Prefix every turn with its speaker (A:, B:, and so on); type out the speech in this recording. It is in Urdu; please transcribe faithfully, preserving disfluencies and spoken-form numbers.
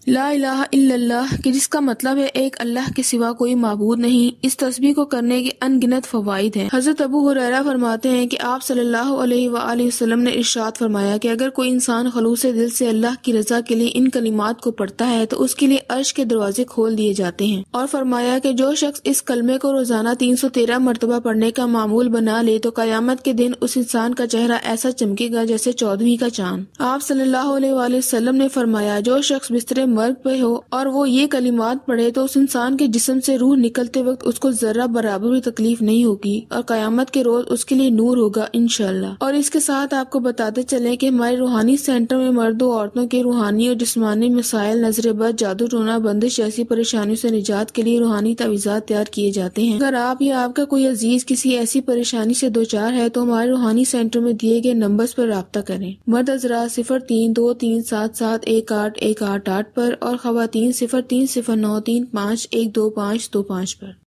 A: لا الہ الا اللہ کہ جس کا مطلب ہے ایک اللہ کے سوا کوئی معبود نہیں۔ اس تسبیح کو کرنے کے ان گنت فوائد ہیں۔ حضرت ابو ہریرہ فرماتے ہیں کہ آپ صلی اللہ علیہ وآلہ وسلم نے ارشاد فرمایا کہ اگر کوئی انسان خلوص دل سے اللہ کی رضا کے لیے ان کلمات کو پڑھتا ہے تو اس کے لیے عرش کے دروازے کھول دیے جاتے ہیں، اور فرمایا کہ جو شخص اس کلمے کو روزانہ تین سو تیرہ مرتبہ پڑھنے کا معمول بنا لے تو قیامت کے دن اس انسان کا چہرہ ایسا چمکے گا جیسے چودھویں کا چاند۔ آپ صلی اللہ علیہ وآلہ وسلم نے فرمایا جو شخص بستر مرگ پہ ہو اور وہ یہ کلمات پڑھے تو اس انسان کے جسم سے روح نکلتے وقت اس کو ذرہ برابر بھی تکلیف نہیں ہوگی، اور قیامت کے روز اس کے لیے نور ہوگا انشاءاللہ۔ اور اس کے ساتھ آپ کو بتاتے چلیں کہ ہمارے روحانی سینٹر میں مرد و عورتوں کے روحانی اور جسمانی مسائل، نظر بد، جادو ٹونا، بندش جیسی پریشانیوں سے نجات کے لیے روحانی تعویذات تیار کیے جاتے ہیں۔ اگر آپ یا آپ کا کوئی عزیز کسی ایسی پریشانی سے دوچار ہے تو ہمارے روحانی سینٹر میں دیے گئے نمبرز پر رابطہ کریں۔ مرد حضرات صفر تین دو تین سات سات ایک آٹھ ایک آٹھ آٹھ پر، اور خواتین صفر تین صفر نو تین پانچ ایک دو پانچ دو پانچ پر۔